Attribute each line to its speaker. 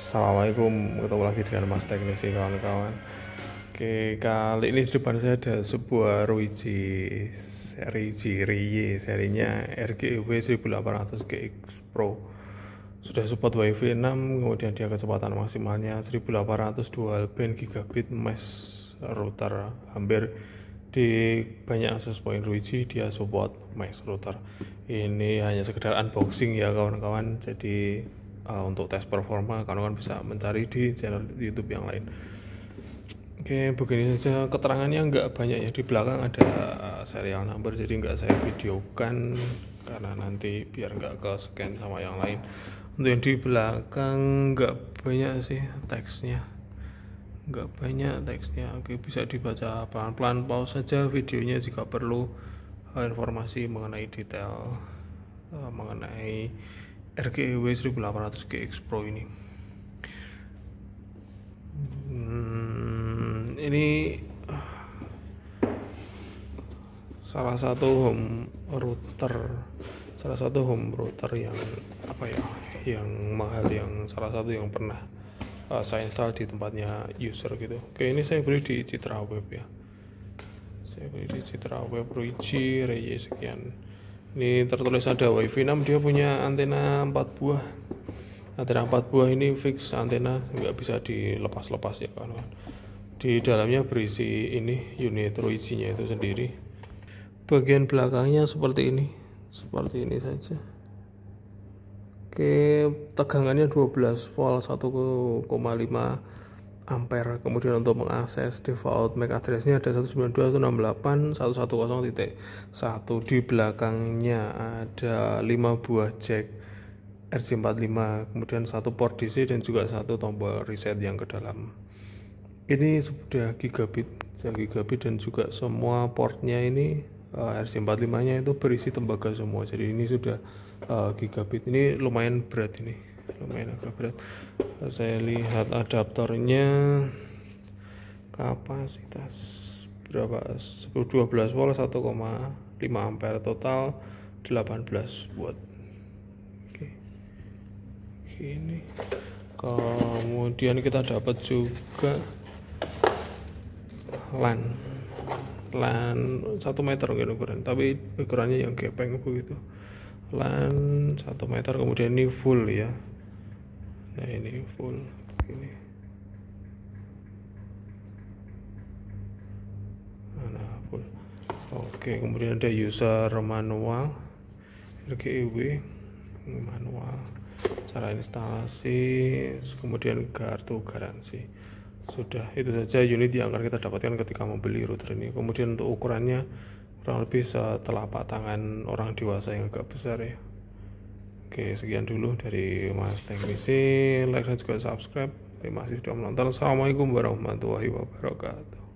Speaker 1: Assalamualaikum, ketemu lagi dengan Mas Teknisi kawan-kawan. Oke, kali ini di depan saya ada sebuah Ruiji seri Jireye, serinya RGW 1800 GX Pro. Sudah support WiFi 6, kemudian dia kecepatan maksimalnya 1800 dual band gigabit mesh router. Hampir di banyak akses point Ruiji dia support mesh router. Ini hanya sekedar unboxing ya kawan-kawan, jadi untuk tes performa kawan-kawan bisa mencari di channel YouTube yang lain. Oke, begini saja keterangannya nggak banyak ya, di belakang ada serial number, jadi nggak saya videokan karena nanti biar nggak ke scan sama yang lain. Untuk yang di belakang nggak banyak sih teksnya, Oke, bisa dibaca pelan-pelan, pause saja videonya jika perlu informasi mengenai detail mengenai RGW 1800 GX Pro ini. Ini salah satu home router yang yang mahal, yang salah satu yang pernah saya install di tempatnya user gitu. Oke, ini saya beli di Citra Web ya. Saya beli di Citra Web Ruiji Reye sekian. Ini tertulis ada WiFi 6, dia punya antena 4 buah. Antena 4 buah ini fix antena, nggak bisa dilepas-lepas ya kawan-kawan. Di dalamnya berisi ini unit Ruiji-nya itu sendiri. Bagian belakangnya seperti ini saja. Oke, tegangannya 12 volt 1,5 ampere. Kemudian untuk mengakses default MAC address-nya ada 192.168.110.1. Di belakangnya ada 5 buah jack RJ45, kemudian satu port DC dan juga satu tombol reset yang ke dalam. Ini sudah gigabit dan juga semua portnya ini RJ45-nya itu berisi tembaga semua. Jadi ini sudah gigabit. Ini lumayan agak berat. Saya lihat adaptornya kapasitas berapa, 12 volt 1,5 ampere, total 18 watt. Oke, ini kemudian kita dapat juga LAN 1 meter ukuran, tapi ukurannya yang gepeng begitu. LAN 1 meter, kemudian ini full ya. Nah, ini full ini. Nah, full. Oke, kemudian ada user manual RGW manual, cara instalasi, kemudian kartu garansi. Sudah, itu saja unit yang akan kita dapatkan ketika membeli router ini. Kemudian untuk ukurannya kurang lebih setelapak tangan orang dewasa yang agak besar ya. Oke, sekian dulu dari Mas Teknisi. Like dan juga subscribe. Terima kasih sudah menonton. Assalamualaikum warahmatullahi wabarakatuh.